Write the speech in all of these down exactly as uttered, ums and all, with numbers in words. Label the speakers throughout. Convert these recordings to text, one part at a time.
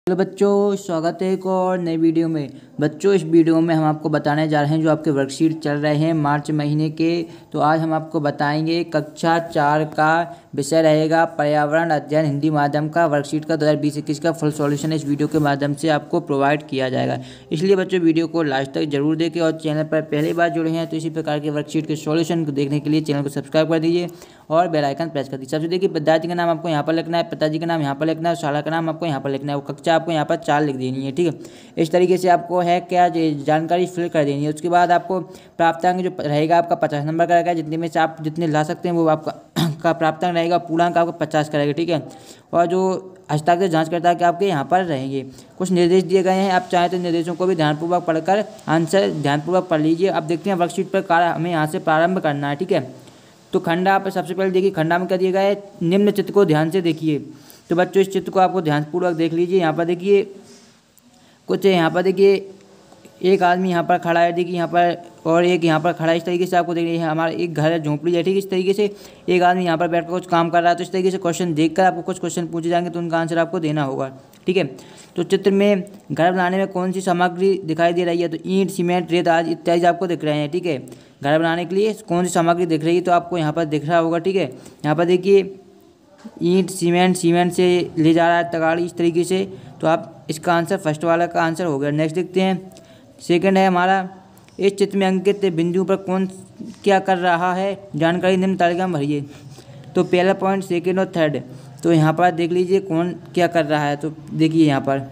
Speaker 1: Hello बच्चों, स्वागत है एक और नई वीडियो में। बच्चों, इस वीडियो में हम आपको बताने जा रहे हैं जो आपके वर्कशीट चल रहे हैं मार्च महीने के। तो आज हम आपको बताएंगे कक्षा चार का विषय रहेगा पर्यावरण अध्ययन हिंदी माध्यम का वर्कशीट का दो हज़ार बीस इक्कीस का फुल सॉल्यूशन इस वीडियो के माध्यम से आपको प्रोवाइड किया जाएगा। इसलिए बच्चों वीडियो को लास्ट तक जरूर देखें और चैनल पर पहली बार जुड़े हैं तो इसी प्रकार के वर्कशीट के सॉल्यूशन को देखने के लिए चैनल को सब्सक्राइब कर दीजिए और बेल आइकन प्रेस कर दीजिए। सबसे देखिए, विद्यार्थी का नाम आपको यहाँ पर लिखना है, पिताजी का नाम यहाँ पर लिखना है, शाला का नाम आपको यहाँ पर लिखना है, वो कक्षा आपको यहाँ पर चार लिख देनी है। ठीक है, इस तरीके से आपको है क्या जानकारी फिल कर देनी है। उसके बाद आपको प्राप्तांक जो रहेगा आपका पचास नंबर का रहेगा, जितने में से आप जितने ला सकते हैं वो आपका का प्राप्तांक रहेगा, पूर्णांक आपको पचास का रहेगा। ठीक है, और जो हस्ताक्षर जांच करता है कि आपके यहाँ पर रहेंगे। कुछ निर्देश दिए गए हैं, आप चाहें तो निर्देशों को भी ध्यानपूर्वक पढ़कर आंसर ध्यानपूर्वक पढ़ लीजिए। अब देखते हैं वर्कशीट पर कार्य हमें यहाँ से प्रारंभ करना है। ठीक है, तो खंडा पर सबसे पहले देखिए, खंडा में क्या दिया गया है, निम्न चित्र को ध्यान से देखिए। तो बच्चों इस चित्र को आपको ध्यानपूर्वक देख लीजिए। यहाँ पर देखिए कुछ यहाँ पर देखिए एक आदमी यहाँ पर खड़ा है, देखिए यहाँ पर, और एक यहाँ पर खड़ा है। इस तरीके से आपको देखिए हमारा एक घर है, झोंपड़ी है। ठीक है, इस तरीके से एक आदमी यहाँ पर बैठकर कुछ काम कर रहा है। तो इस तरीके से क्वेश्चन देखकर आपको कुछ क्वेश्चन पूछे जाएंगे तो उनका आंसर आपको देना होगा। ठीक है, तो चित्र में घर बनाने में कौन सी सामग्री दिखाई दे रही है, तो ईंट, सीमेंट, रेत आदि इत्यादि आपको दिख रहे हैं। ठीक है, घर बनाने के लिए कौन सी सामग्री दिख रही है तो आपको यहाँ पर दिख रहा होगा। ठीक है, यहाँ पर देखिए ईंट, सीमेंट, सीमेंट से ले जा रहा है तगाड़ी, इस तरीके से। तो आप इसका आंसर फर्स्ट वाला का आंसर हो गया। नेक्स्ट देखते हैं, सेकंड है हमारा, इस चित्र में अंकित बिंदु पर कौन क्या कर रहा है, जानकारी निम्न तालिका में भरिए। तो पहला पॉइंट, सेकंड और थर्ड, तो यहाँ पर देख लीजिए कौन क्या कर रहा है। तो देखिए यहाँ पर,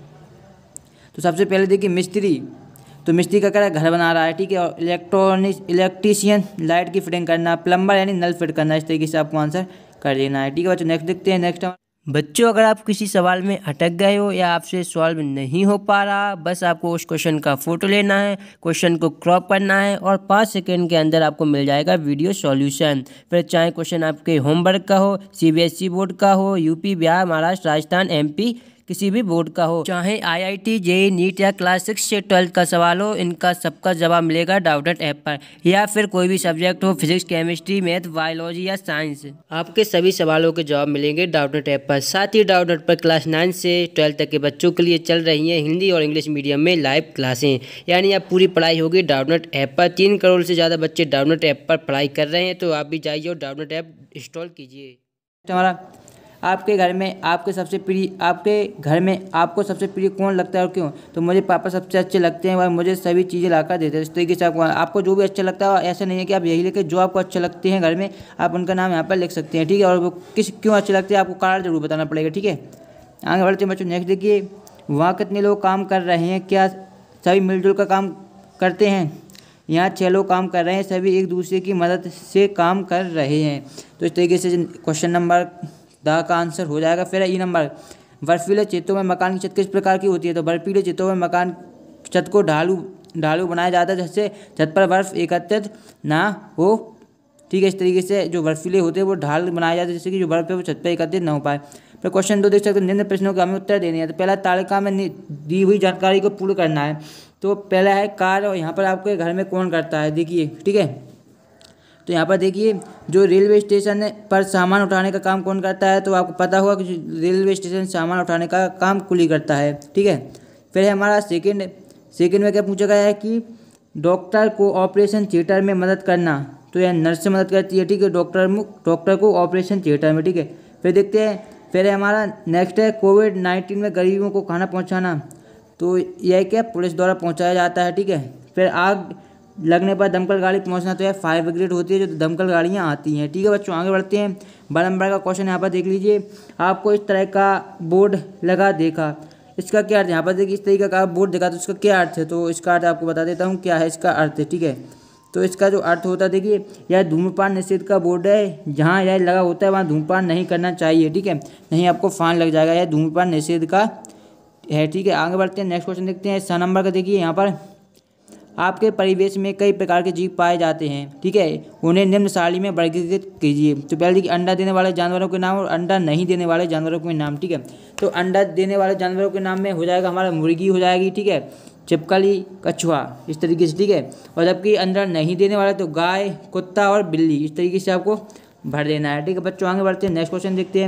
Speaker 1: तो सबसे पहले देखिए मिस्त्री, तो मिस्त्री का क्या है, घर बना रहा है। ठीक है, और इलेक्ट्रॉनिक इलेक्ट्रीशियन लाइट की फिटिंग करना, प्लम्बर यानी नल फिट करना। इस तरीके से आपको आंसर कर देना है। ठीक है बच्चों, नेक्स्ट देखते हैं। नेक्स्ट
Speaker 2: बच्चों, अगर आप किसी सवाल में अटक गए हो या आपसे सॉल्व नहीं हो पा रहा, बस आपको उस क्वेश्चन का फोटो लेना है, क्वेश्चन को क्रॉप करना है और पाँच सेकंड के अंदर आपको मिल जाएगा वीडियो सॉल्यूशन। फिर चाहे क्वेश्चन आपके होमवर्क का हो, सीबीएसई बोर्ड का हो, यूपी, बिहार, महाराष्ट्र, राजस्थान, एमपी किसी भी बोर्ड का हो, चाहे आईआईटी, जेईई, नीट या क्लास सिक्स से ट्वेल्थ का सवाल हो, इनका सबका जवाब मिलेगा डाउटनेट ऐप पर। या फिर कोई भी सब्जेक्ट हो, फिजिक्स, केमिस्ट्री, मैथ, बायोलॉजी या साइंस, आपके सभी सवालों के जवाब मिलेंगे डाउटनेट ऐप पर। साथ ही डाउटनेट पर क्लास नाइन से ट्वेल्थ तक के बच्चों के लिए चल रही हैं हिंदी और इंग्लिश मीडियम में लाइव क्लासें, यानी अब पूरी पढ़ाई होगी डाउटनेट ऐप पर। तीन करोड़ से ज़्यादा बच्चे डाउटनेट ऐप पर पढ़ाई कर रहे हैं, तो आप भी जाइए और डाउटनेट ऐप इंस्टॉल कीजिए।
Speaker 1: हमारा आपके घर में आपके सबसे प्रिय आपके घर में आपको सबसे प्रिय कौन लगता है और क्यों? तो मुझे पापा सबसे अच्छे लगते हैं और मुझे सभी चीज़ें लाकर देते हैं। इस तरीके से आपको आपको जो भी अच्छा लगता है, ऐसा नहीं है कि आप यही लेके जो आपको अच्छे लगते हैं घर में आप उनका नाम यहाँ पर लिख सकते हैं। ठीक है, और वो किस क्यों अच्छे लगते हैं आपको कारण जरूर बताना पड़ेगा। ठीक है, आगे बढ़ते हैं बच्चों। नेक्स्ट देखिए, वहाँ कितने लोग काम कर रहे हैं, क्या सभी मिलजुल कर काम करते हैं? यहाँ छः लोग काम कर रहे हैं, सभी एक दूसरे की मदद से काम कर रहे हैं। तो इस तरीके से क्वेश्चन नंबर दा का आंसर हो जाएगा। फिर ई नंबर, बर्फीले क्षेत्रों में मकान की छत किस प्रकार की होती है? तो बर्फीले क्षेत्रों में मकान छत को ढालू ढालू बनाया जाता है, जिससे छत पर बर्फ एकत्रित ना हो। ठीक है, इस तरीके से जो बर्फीले होते हैं वो ढाल बनाए जाते हैं, जिससे कि जो बर्फ है वो छत पर एकत्रित ना हो पाए। फिर क्वेश्चन दो देख सकते हैं, निम्न प्रश्नों के हमें उत्तर देने हैं। तो पहला, तालिका में दी हुई जानकारी को पूर्ण करना है। तो पहला है कार्य, और यहाँ पर आपके घर में कौन करता है देखिए। ठीक है, तो यहाँ पर देखिए जो रेलवे स्टेशन पर सामान उठाने का काम कौन करता है? तो आपको पता होगा कि रेलवे स्टेशन सामान उठाने का काम कुली करता है। ठीक है, फिर है हमारा सेकंड सेकंड में क्या पूछा गया है कि डॉक्टर को ऑपरेशन थिएटर में मदद करना, तो यह नर्स से मदद करती है। ठीक है, डॉक्टर डॉक्टर को ऑपरेशन थिएटर में। ठीक है, फिर देखते हैं, फिर है हमारा नेक्स्ट है कोविड नाइन्टीन में गरीबों को खाना पहुँचाना, तो यह क्या पुलिस द्वारा पहुँचाया जाता है। ठीक है, फिर आग लगने पर दमकल गाड़ी पहुंचना, तो यह फायर ब्रिगेड होती है जो दमकल गाड़ियां आती हैं। ठीक है बच्चों, आगे बढ़ते हैं। बड़ा नंबर का क्वेश्चन यहाँ पर देख लीजिए, आपको इस तरह का बोर्ड लगा देखा, इसका क्या अर्थ है? यहाँ पर देखिए इस तरीके का बोर्ड देखा, तो इसका क्या अर्थ है? तो इसका अर्थ आपको बता देता हूँ क्या है इसका अर्थ है। ठीक है, तो इसका जो अर्थ होता है, देखिए यह धूम्रपान निषेध का बोर्ड है, जहाँ यह लगा होता है वहाँ धूम्रपान नहीं करना चाहिए। ठीक है, नहीं आपको फाइन लग जाएगा, यह धूम्रपान निषेध का है। ठीक है, आगे बढ़ते हैं। नेक्स्ट क्वेश्चन देखते हैं। स नंबर का देखिए, यहाँ पर आपके परिवेश में कई प्रकार के जीव पाए जाते हैं। ठीक है, उन्हें निम्न सारणी में वर्गीकृत कीजिए। तो पहले देखिए अंडा देने वाले जानवरों के नाम और अंडा नहीं देने वाले जानवरों के नाम। ठीक है, तो अंडा देने वाले जानवरों के नाम में हो जाएगा हमारा मुर्गी हो जाएगी। ठीक है, छिपकली, कछुआ, इस तरीके से। ठीक है, और जबकि अंडा नहीं देने वाले तो गाय, कुत्ता और बिल्ली, इस तरीके से आपको भर देना है। ठीक है बच्चों, आगे बढ़ते हैं। नेक्स्ट क्वेश्चन देखते हैं।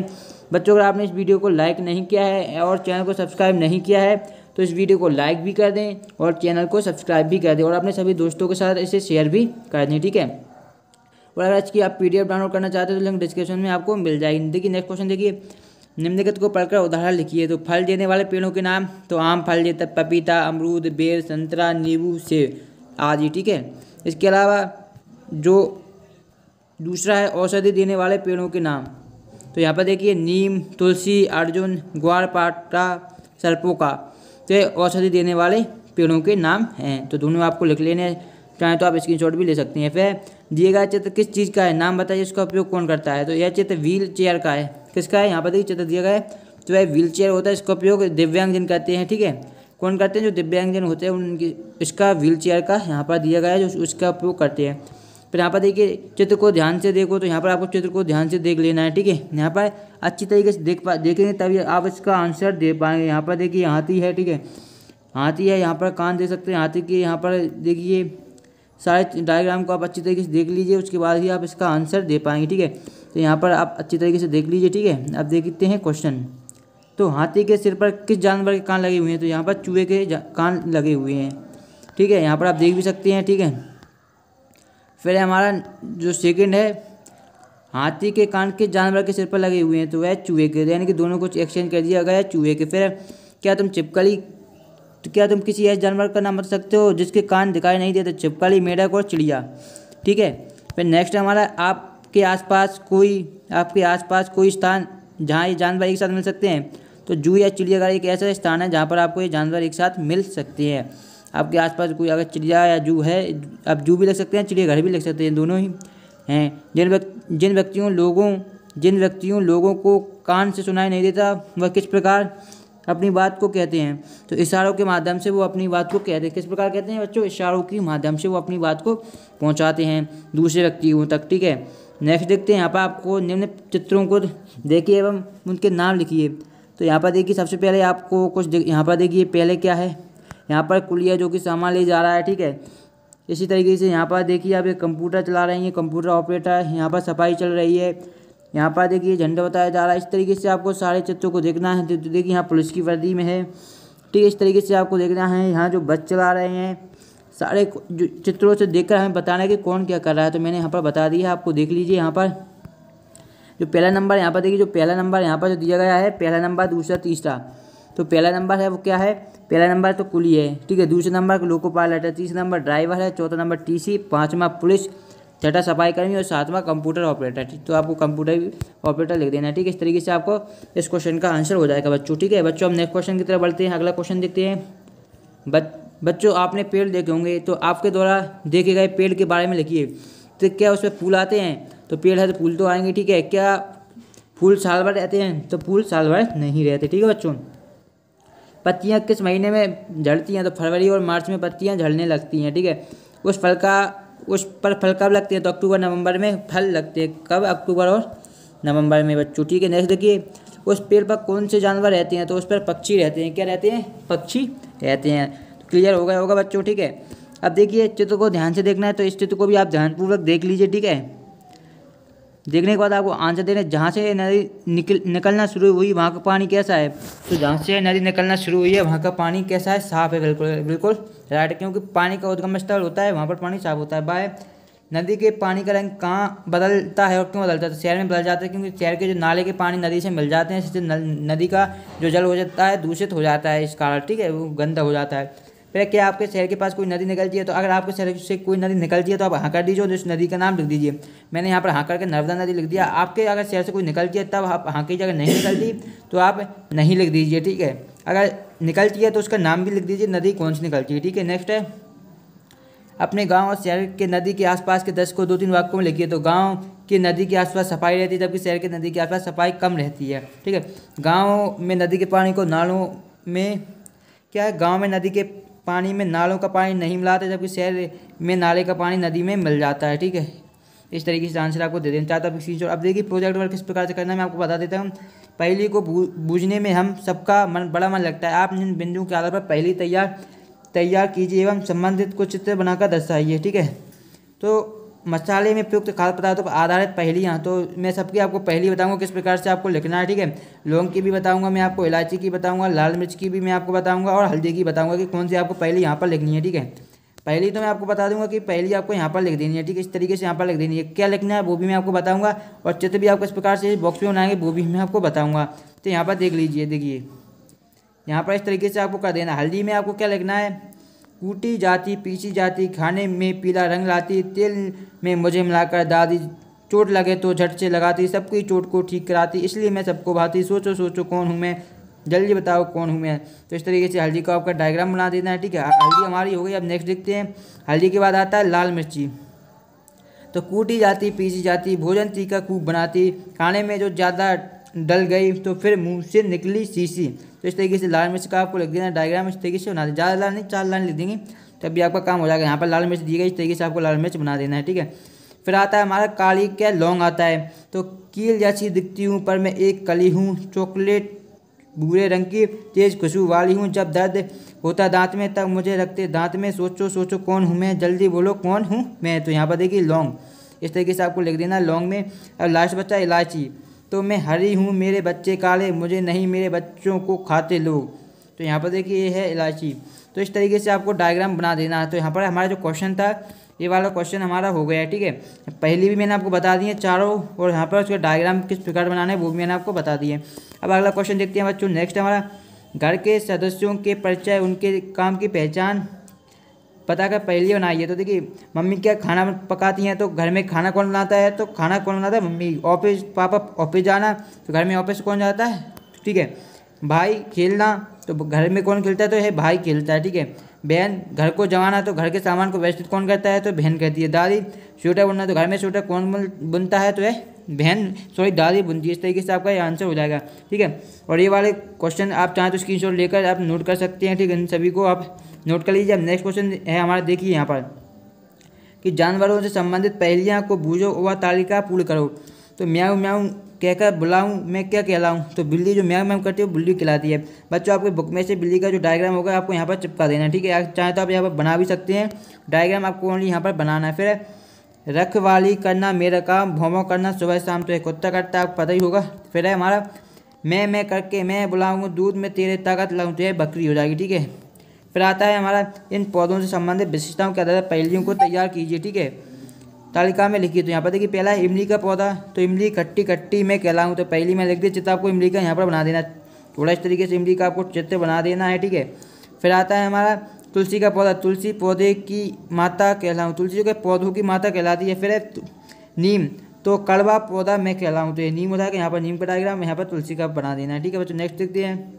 Speaker 1: बच्चों अगर आपने इस वीडियो को लाइक नहीं किया है और चैनल को सब्सक्राइब नहीं किया है तो इस वीडियो को लाइक भी कर दें और चैनल को सब्सक्राइब भी कर दें और अपने सभी दोस्तों के साथ इसे शेयर भी कर दें, ठीक है। और अगर इसकी आप पीडीएफ डाउनलोड करना चाहते हो तो लिंक डिस्क्रिप्शन में आपको मिल जाएगी। देखिए नेक्स्ट क्वेश्चन देखिए, निम्नलिखित को पढ़कर उदाहरण लिखिए। तो फल देने वाले पेड़ों के नाम, तो आम फल देता पपीता, अमरूद, बेर, संतरा, नींबू, सेब आदि, ठीक है। इसके अलावा जो दूसरा है औषधि देने वाले पेड़ों के नाम, तो यहाँ पर देखिए नीम, तुलसी, अर्जुन, ग्वारपाठा, सरपोका, तो ये औषधि देने वाले पेड़ों के नाम हैं। तो दोनों आपको लिख लेने हैं, चाहे तो आप स्क्रीनशॉट भी ले सकते हैं। फिर दिए गया चित्र किस चीज़ का है, नाम बताइए इसका उपयोग कौन करता है। तो यह चित्र व्हील चेयर का है। किसका है, यहाँ पर देखिए चित्र दिया गया है, तो वह व्हील चेयर होता है, इसका उपयोग दिव्यांगजन करते हैं, ठीक है। कौन करते हैं, जो दिव्यांगजन होते हैं उनकी, इसका व्हील चेयर का यहाँ पर दिया गया है जो उसका उपयोग करते हैं। फिर यहाँ पर देखिए चित्र को ध्यान से देखो, तो यहाँ पर आपको चित्र को ध्यान से देख लेना है, ठीक है। यहाँ पर अच्छी तरीके से देख पा देखेंगे तभी आप इसका आंसर दे पाएंगे। यहाँ पर देखिए हाथी है, ठीक है, हाथी है, यहाँ पर कान दे सकते हैं हाथी के। यहाँ पर देखिए सारे डायग्राम को आप अच्छी तरीके से देख लीजिए, उसके बाद ही आप इसका आंसर दे पाएंगे, ठीक है। तो यहाँ पर आप अच्छी तरीके से देख लीजिए, ठीक है। अब देखते हैं क्वेश्चन। तो हाथी के सिर पर किस जानवर के कान लगे हुए हैं, तो यहाँ पर चूहे के कान लगे हुए हैं, ठीक है। यहाँ पर आप देख भी सकते हैं, ठीक है। फिर हमारा जो सेकंड है, हाथी के कान किस जानवर के सिर पर लगे हुए हैं, तो वह चूहे के, यानी कि दोनों को एक्सचेंज कर दिया गया है, चूहे के। फिर क्या तुम छिपकली, तो क्या तुम किसी ऐसे जानवर का नाम बता सकते हो जिसके कान दिखाई नहीं देते, छिपकली, मेढक और चिड़िया, ठीक है। फिर नेक्स्ट हमारा, आपके आसपास कोई आपके आसपास कोई स्थान जहाँ ये जानवर एक साथ मिल सकते हैं, तो जू या चिड़ियाघर एक ऐसा स्थान है जहाँ पर आपको ये जानवर एक साथ मिल सकते हैं। आपके आसपास कोई अगर चिड़िया या जू है, आप जू भी लिख सकते हैं, चिड़ियाघर भी लिख सकते हैं, दोनों ही हैं। जिन व्यक्ति जिन व्यक्तियों लोगों जिन व्यक्तियों लोगों को कान से सुनाई नहीं देता वह किस प्रकार अपनी बात को कहते हैं, तो इशारों के माध्यम से वो अपनी बात को कहते हैं। किस प्रकार कहते हैं बच्चों, इशारों के माध्यम से वो अपनी बात को पहुंचाते हैं दूसरे व्यक्तियों तक, ठीक है। नेक्स्ट देखते हैं, यहाँ पर आपको निम्न चित्रों को देखिए एवं उनके नाम लिखिए। तो यहाँ पर देखिए सबसे पहले आपको कुछ यहाँ पर देखिए पहले क्या है, यहाँ पर कुलिया जो कि सामान ले जा रहा है, ठीक है। इसी तरीके से यहाँ पर देखिए आप एक कंप्यूटर चला रही हैं, कंप्यूटर ऑपरेटर है, यहाँ पर सफाई चल रही है, यहाँ पर देखिए झंडा बताया जा रहा है। इस तरीके से आपको सारे चित्रों को देखना है। तो देखिए यहाँ पुलिस की वर्दी में है, ठीक है। इस तरीके से आपको देखना है। यहाँ जो बस चला रहे हैं, सारे जो चित्रों से देखकर हमें बताना है कि कौन क्या कर रहा है। तो मैंने यहाँ पर बता दिया, आपको देख लीजिए। यहाँ पर जो पहला नंबर यहाँ पर देखिए, जो पहला नंबर यहाँ पर जो दिया गया है, पहला नंबर, दूसरा, तीसरा, तो पहला नंबर है वो क्या है, पहला नंबर तो कुली है, ठीक है। दूसरा नंबर लोको पायलट है, तीसरा नंबर ड्राइवर है, चौथा नंबर टीसी, पाँचवा पुलिस, छठा सफाई कर्मी और सातवां कंप्यूटर ऑपरेटर, ठीक। तो आपको कंप्यूटर ऑपरेटर लिख देना है, ठीक है। इस तरीके से आपको इस क्वेश्चन का आंसर हो जाएगा बच्चों, ठीक है। बच्चों हम नेक्स्ट क्वेश्चन की तरफ बढ़ते हैं। अगला क्वेश्चन देखते हैं। बच बच्चों आपने पेड़ देखे होंगे, तो आपके द्वारा देखे गए पेड़ के बारे में लिखिए। तो क्या उसमें फूल आते हैं, तो पेड़ है तो फूल तो आएंगे, ठीक है। क्या फूल साल भर रहते हैं, तो फूल साल भर नहीं रहते, ठीक है बच्चों। पत्तियाँ किस महीने में झड़ती हैं, तो फरवरी और मार्च में पत्तियाँ झड़ने लगती हैं, ठीक है। उस फल का उस पर फल कब लगते हैं, तो अक्टूबर नवंबर में फल लगते हैं। कब, अक्टूबर और नवंबर में बच्चों, ठीक है। नेक्स्ट देखिए, उस पेड़ पर कौन से जानवर रहते हैं, तो उस पर पक्षी रहते हैं। क्या रहते हैं, पक्षी रहते हैं। तो क्लियर हो गया होगा बच्चों, ठीक है। अब देखिए चित्र को ध्यान से देखना है, तो इस चित्र को भी आप ध्यानपूर्वक देख लीजिए, ठीक है। देखने के बाद आपको आंसर देना है। जहाँ से नदी निकल निकलना शुरू हुई वहाँ का पानी कैसा है, तो जहाँ से नदी निकलना शुरू हुई है वहाँ का पानी कैसा है, साफ है, बिल्कुल बिल्कुल राइट। क्योंकि पानी का उद्गम स्थल होता है, वहाँ पर पानी साफ होता है। बाय नदी के पानी का रंग कहाँ बदलता है और क्यों बदलता है, तो शहर में बदल जाता है, क्योंकि शहर के जो नाले के पानी नदी से मिल जाते हैं, इससे नदी का जो जल हो जाता है दूषित हो जाता है, इस कारण, ठीक है, वो गंदा हो जाता है। फिर क्या आपके शहर के पास कोई नदी निकलती है, तो अगर आपके शहर से कोई नदी निकलती है तो आप हाँ कर दीजिए, उस नदी का नाम लिख दीजिए। मैंने यहाँ पर हाँ करके नर्मदा नदी लिख दिया। आपके अगर शहर से कोई निकलती है तब आप हाँ की जगह नहीं निकलती तो आप नहीं लिख दीजिए, ठीक है। अगर निकलती है तो उसका नाम भी लिख दीजिए, नदी कौन सी निकलती है, ठीक है। नेक्स्ट है, अपने गांव और शहर के नदी के आसपास के दस को दो तीन वाक्यों में लिखिए। तो गांव की नदी के आसपास सफाई रहती है, जबकि शहर के नदी के आसपास सफाई कम रहती है, ठीक है। गाँव में नदी के पानी को नालों में क्या है, गाँव में नदी के पानी में नालों का पानी नहीं मिलाते, जबकि शहर में नाले का पानी नदी में मिल जाता है, ठीक है। इस तरीके से आंसर आपको दे देना चाहता हूँ। अब देखिए प्रोजेक्ट वर्क किस प्रकार से करना है मैं आपको बता देता हूँ। पहली को बूझने में हम सबका मन बड़ा मन लगता है। आप इन बिंदुओं के आधार पर पहली तैयार तैयार कीजिए एवं संबंधित कुछ चित्र बनाकर दर्शाइए, ठीक है। तो मसाले में प्रयुक्त खाद्य पदार्थों पर आधारित पहेलियाँ। तो मैं सबकी आपको पहेली बताऊंगा किस प्रकार से आपको लिखना है, ठीक है। लौंग की भी बताऊंगा मैं आपको, इलायची की बताऊंगा, लाल मिर्च की भी मैं आपको बताऊंगा और हल्दी की बताऊंगा कि कौन सी आपको पहेली यहाँ पर लिखनी है, ठीक है। पहली तो मैं आपको बता दूंगा कि पहली आपको यहाँ पर लिख देनी है, ठीक है। इस तरीके से यहाँ पर लिख देनी है। क्या लिखना है वो भी मैं आपको बताऊंगा और चित्र भी आपको इस प्रकार से बॉक्स में बनाएंगे वो भी मैं आपको बताऊंगा। तो यहाँ पर देख लीजिए, देखिए यहाँ पर इस तरीके से आपको कर देना। हल्दी में आपको क्या लिखना है, कूटी जाती पीसी जाती खाने में पीला रंग लाती, तेल में मुझे मिलाकर दादी, चोट लगे तो झट से लगाती, सबकी चोट को ठीक कराती, इसलिए मैं सबको भाती, सोचो सोचो कौन हूँ मैं, जल्दी बताओ कौन हूँ मैं। तो इस तरीके से हल्दी का आपका डायग्राम बना देना है, ठीक है। हल्दी हमारी हो गई। अब नेक्स्ट देखते हैं, हल्दी के बाद आता है लाल मिर्ची। तो कूटी जाती पीसी जाती भोजन तीखा खूब बनाती, खाने में जो ज़्यादा डल गई तो फिर मुंह से निकली शीशी। तो इस तरीके से लाल मिर्च का आपको लिख देना डायग्राम, इस तरीके से बना दें। ज़्यादा लाल नहीं, चार लाइन लिख देंगे तभी आपका काम हो जाएगा। यहाँ पर लाल मिर्च दी गई, इस तरीके से आपको लाल मिर्च बना देना है, ठीक है। फिर आता है हमारा काली क्या लौंग आता है। तो कील जैसी दिखती हूँ पर मैं एक कली हूँ, चॉकलेट भूरे रंग की तेज खुशबू वाली हूँ, जब दर्द होता दांत में तब मुझे रखते दांत में, सोचो सोचो कौन हूँ मैं, जल्दी बोलो कौन हूँ मैं। तो यहाँ पर देखिए लौंग, इस तरीके से आपको लिख देना लौंग में। अब लास्ट बच्चा इलायची। तो मैं हरी हूँ मेरे बच्चे काले, मुझे नहीं मेरे बच्चों को खाते लोग। तो यहाँ पर देखिए ये है इलायची। तो इस तरीके से आपको डायग्राम बना देना है। तो यहाँ पर हमारा जो क्वेश्चन था ये वाला क्वेश्चन हमारा हो गया है, ठीक है। पहली भी मैंने आपको बता दी है चारों, और यहाँ पर उसके डायग्राम किस प्रकार बनाना है वो भी मैंने आपको बता दी है। अब अगला क्वेश्चन देखते हैं बच्चों। नेक्स्ट हमारा घर के सदस्यों के परिचय, उनके काम की पहचान पता कर पहेली बनाइए। तो देखिए मम्मी क्या खाना पकाती हैं, तो घर में खाना कौन बनाता है, तो खाना कौन बनाता है, मम्मी। ऑफिस पापा ऑफिस जाना, तो घर में ऑफिस कौन जाता है, ठीक है। भाई खेलना, तो घर में कौन खेलता है, तो है भाई खेलता है, ठीक है। बहन घर को जमाना, तो घर के सामान को व्यवस्थित कौन करता है, तो बहन करती है। दादी स्वेटर बुनना, तो घर में स्वेटर कौन बुनता है, तो है बहन सॉरी दादी बुनती है। इस तरीके से आपका ये आंसर हो जाएगा, ठीक है। और ये वाले क्वेश्चन आप चाहें तो स्क्रीनशॉट लेकर आप नोट कर सकते हैं, ठीक है। इन सभी को आप नोट कर लीजिए। अब नेक्स्ट क्वेश्चन है हमारा, देखिए यहाँ पर कि जानवरों से संबंधित पहेलियाँ को बूझो व तालिका पूर्ण करो। तो म्याऊं म्याऊं कहकर बुलाऊं मैं क्या कहलाऊं। तो बिल्ली जो म्याऊं म्याऊं करती है वो बिल्ली कहलाती है। बच्चों आपके बुक में से बिल्ली का जो डायग्राम होगा आपको यहाँ पर चिपका देना है, ठीक है। आप चाहें तो आप यहाँ पर बना भी सकते हैं, डायग्राम आपको ओनली यहाँ पर बनाना है। फिर रखवाली करना मेरा काम, भौंभौं करना सुबह शाम, तो एक कुत्ता करता है आपको पता ही होगा। फिर है हमारा मैं मैं करके मैं बुलाऊंगा, दूध में तेरे ताकत लाऊं, तो यह बकरी हो जाएगी, ठीक है। फिर आता है हमारा इन पौधों से संबंधित विशेषताओं के आधार पर पहेलियों को तैयार कीजिए, ठीक है। तालिका में लिखिए। तो यहाँ पर देखिए पहला है इमली का पौधा, तो इमली खट्टी खट्टी मैं कहलाऊँ, तो पहली में लिख दिया चित्र आपको इमली का यहाँ पर बना देना, थोड़ा इस तरीके से इमली का आपको चित्र बना देना है, ठीक है। फिर आता है हमारा तुलसी का पौधा, तुलसी पौधे की माता कहलाऊँ, तुलसी के पौधों की माता कहलाती है। फिर है नीम, तो कड़वा पौधा मैं कहलाऊँ, तो ये नीम होता है कि यहाँ पर नीम का डायग्राम, यहाँ पर तुलसी का बना देना है, ठीक है बच्चों। नेक्स्ट देखते हैं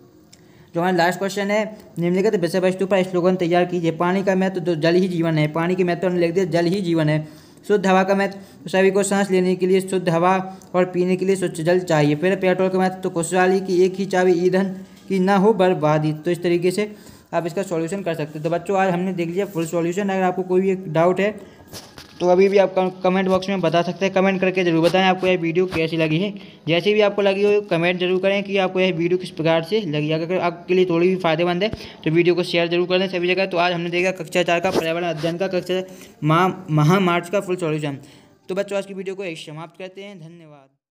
Speaker 1: जो हमारा लास्ट क्वेश्चन है, निम्नलिखित विषय वस्तु पर स्लोगन तैयार कीजिए। पानी का महत्व, तो जल ही जीवन है, पानी के महत्व लिख दिया जल ही जीवन है। शुद्ध हवा का महत्व, तो सभी को सांस लेने के लिए शुद्ध हवा और पीने के लिए स्वच्छ जल चाहिए। फिर पेट्रोल का महत्व, तो खुशहाली की एक ही चाबी ईंधन की ना हो बर्बादी। तो इस तरीके से आप इसका सॉल्यूशन कर सकते हैं। तो बच्चों आज हमने देख लिया फुल सॉल्यूशन। अगर आपको कोई भी डाउट है तो अभी भी आप कमेंट बॉक्स में बता सकते हैं। कमेंट करके जरूर बताएं आपको यह वीडियो कैसी लगी है। जैसे भी आपको लगी हो कमेंट जरूर करें कि आपको यह वीडियो किस प्रकार से लगी। अगर आपके लिए थोड़ी भी फायदेमंद है तो वीडियो को शेयर जरूर कर दें सभी जगह। तो आज हमने देखा कक्षा चार का पर्यावरण अध्ययन का कक्षा महा मार्च का फुल सॉल्यूशन। तो बच्चों आज की वीडियो को समाप्त करते हैं। धन्यवाद।